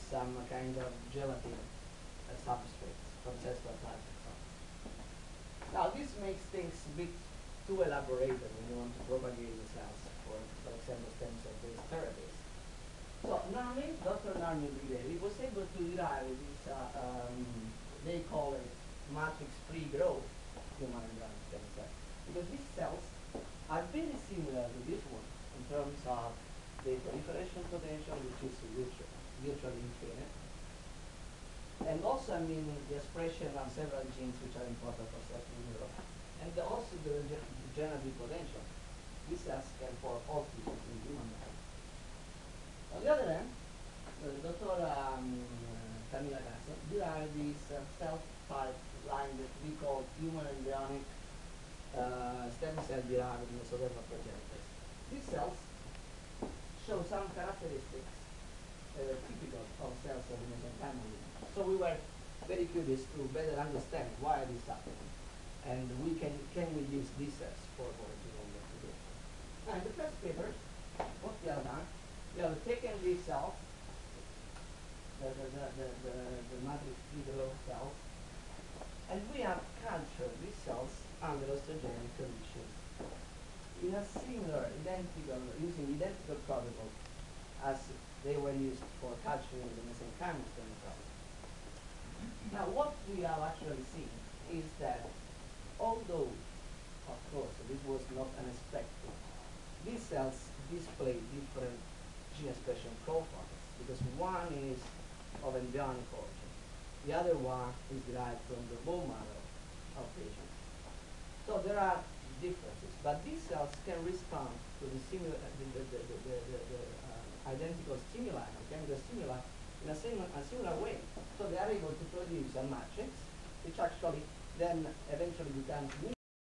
some kind of gelatin substrates from cellular type and so on. Now this makes things a bit too elaborated when you want to propagate the cells for example, stem cell-based therapies. So Narmi, Dr. Narmi Bridevi was able to derive this, they call it matrix-free growth human embryonic stem cell, because these cells are very similar to this one in terms of the proliferation potential, which is virtually infinite, and also, I mean, the expression of several genes which are important for cellular growth, and also the regenerative potential. These cells can form all tissues in human body. On the other hand, Dr. Camilla Casso derived this cell-type line that we call human embryonic stem cell derived mesodermal progenitors. These cells show some characteristics typical of cells of the mesenchymal lineage. So we were very curious to better understand why this happened, and can we use these cells for original investigation. Now, in the first paper, what we have done, we have taken these cells, the matrix-free growth cells, and we have cultured these cells under osteogenic conditions in a similar, using identical protocols as they were used for culturing the mesenchymal stem cells. Now, what we have actually seen is that although, of course, this was not unexpected, these cells display different gene expression profiles, because one is of embryonic origin, the other one is derived from the bone marrow of patients. So there are differences, but these cells can respond to the identical stimuli, chemical stimuli, in a similar way. So they are able to produce a matrix, which actually then eventually becomes